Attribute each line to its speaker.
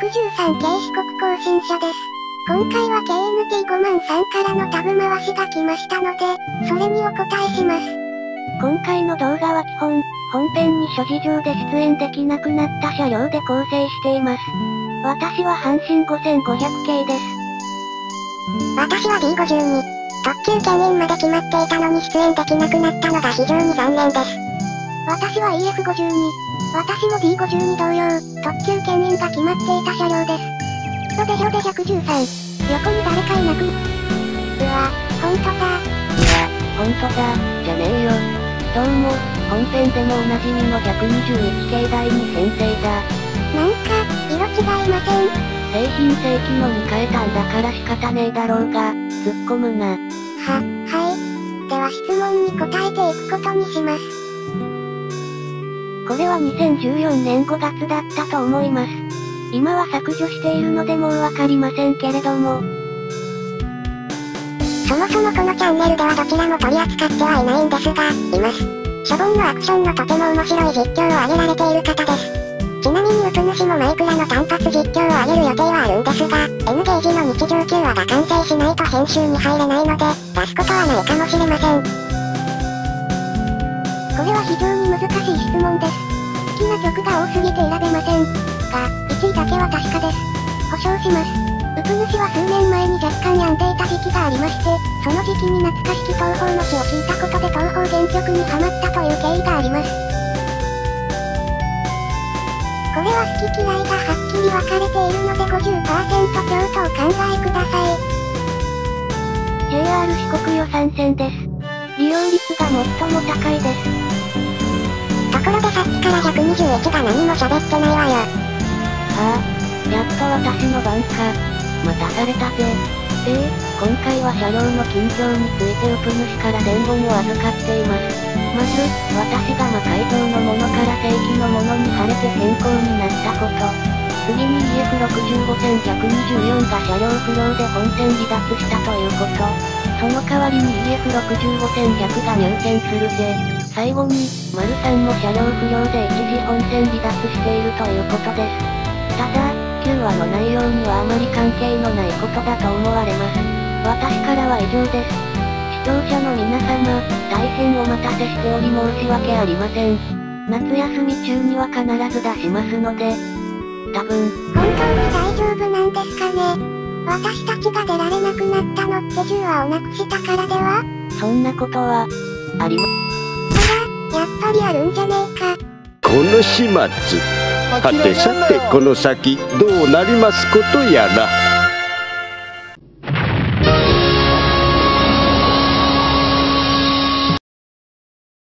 Speaker 1: 63系四国更新者です。今回は KNT5 さんからのタグ回しが来ましたので、それにお答えします。
Speaker 2: 今回の動画は基本、本編に諸事情で出演できなくなった車両で構成しています。私は阪神5500系です。
Speaker 1: 私は D52。特急兼任まで決まっていたのに出演できなくなったのが非常に残念です。私は EF52。私も D52 同様、特急兼任が決まっていた車両です。ロデヒョで113。横に誰かいなく。うわ、ほんとだ。
Speaker 2: ほんとだ、じゃねえよ。どうも、本編でもおなじみの121系第2編成だ。
Speaker 1: なんか、色違いません？
Speaker 2: 製品正規のに変えたんだから仕方ねえだろうが、突っ込むな。
Speaker 1: はい。では質問に答えていくことにします。
Speaker 2: これは2014年5月だったと思います。今は削除しているのでもうわかりませんけれども。
Speaker 1: そもそもこのチャンネルではどちらも取り扱ってはいないんですが、います。しょぼんのアクションのとても面白い実況を上げられている方です。ちなみにウプ主もマイクラの単発実況を上げる予定はあるんですが、N ゲージの日常9話が完成しないと編集に入れないので、出すことはないかもしれません。これは非常に難しい質問です。好きな曲が多すぎて選べません。が、1位だけは確かです。保証します。ウプ主は数年前に若干病んでいた時期がありまして、その時期に懐かしき東方の詩を聞いたことで東方原曲にハマったという経緯があります。これは好き嫌いがはっきり分かれているので 50% 強とお考えください。
Speaker 2: JR 四国予算線です。利用率が最も高いです。
Speaker 1: ところでさっきから121が何も喋ってないわよ。
Speaker 2: ああ、やっと私の番か。待たされたぜ。今回は車両の近況についてウプ主から伝言を預かっています。まず、私が魔改造のものから正規のものに晴れて変更になったこと。次に EF65124 が車両不良で本線離脱したということ。その代わりに EF65100 が入線するぜ。最後に、丸3も車両不良で一時本線離脱しているということです。ただ、9話の内容にはあまり関係のないことだと思われます。私からは以上です。視聴者の皆様、大変お待たせしており申し訳ありません。夏休み中には必ず出しますので、多分。
Speaker 1: 本当に大丈夫なんですかね。私たちが出られなくなったのって10話をなくしたからでは？
Speaker 2: そんなことは、ありま。
Speaker 1: あら、やっぱりあるんじゃねえか。
Speaker 3: この始末。はてさてこの先どうなりますことやら。